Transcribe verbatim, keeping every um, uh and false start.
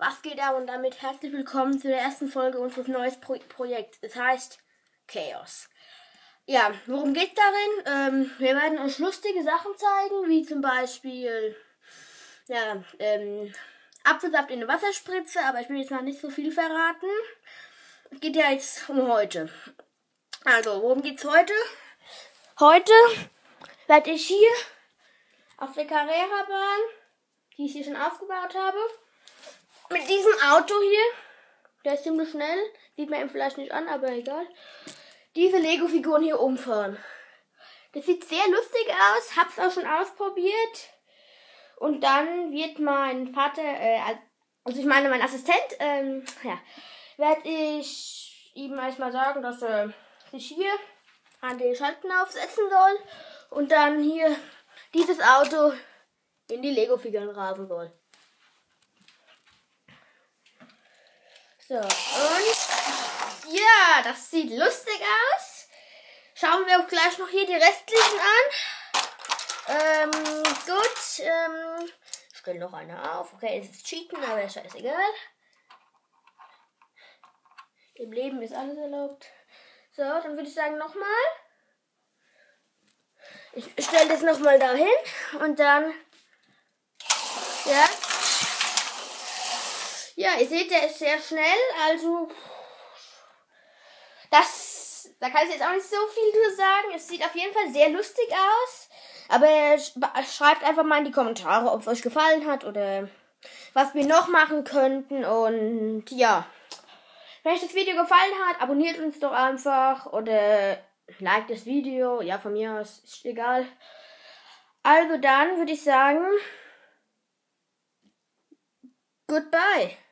Was geht ab und damit herzlich willkommen zu der ersten Folge unseres neuen Pro Projekts. Es heißt Chaos. Ja, worum geht's darin? Ähm, wir werden euch lustige Sachen zeigen, wie zum Beispiel ja, ähm, Apfelsaft in eine Wasserspritze, aber ich will jetzt noch nicht so viel verraten. Es geht ja jetzt um heute. Also, worum geht's heute? Heute werde ich hier auf der Carrera-Bahn, die ich hier schon aufgebaut habe, mit diesem Auto hier, der ist ziemlich schnell, sieht man ihm vielleicht nicht an, aber egal, diese Lego-Figuren hier umfahren. Das sieht sehr lustig aus, hab's auch schon ausprobiert. Und dann wird mein Vater, äh, also ich meine mein Assistent, ähm, ja, werde ich ihm erstmal sagen, dass er sich hier an den Schaltknopf setzen soll und dann hier dieses Auto in die Lego-Figuren rasen soll. So, und ja, das sieht lustig aus. Schauen wir auch gleich noch hier die restlichen an. Ähm, gut, ähm, ich stelle noch eine auf. Okay, es ist Cheaten, aber ist scheißegal. Im Leben ist alles erlaubt. So, dann würde ich sagen nochmal. Ich stelle das nochmal dahin und dann, ja. Ja, ihr seht, der ist sehr schnell, also das, da kann ich jetzt auch nicht so viel zu sagen. Es sieht auf jeden Fall sehr lustig aus, aber schreibt einfach mal in die Kommentare, ob es euch gefallen hat oder was wir noch machen könnten. Und ja, wenn euch das Video gefallen hat, abonniert uns doch einfach oder liked das Video. Ja, von mir aus ist egal. Also dann würde ich sagen, goodbye.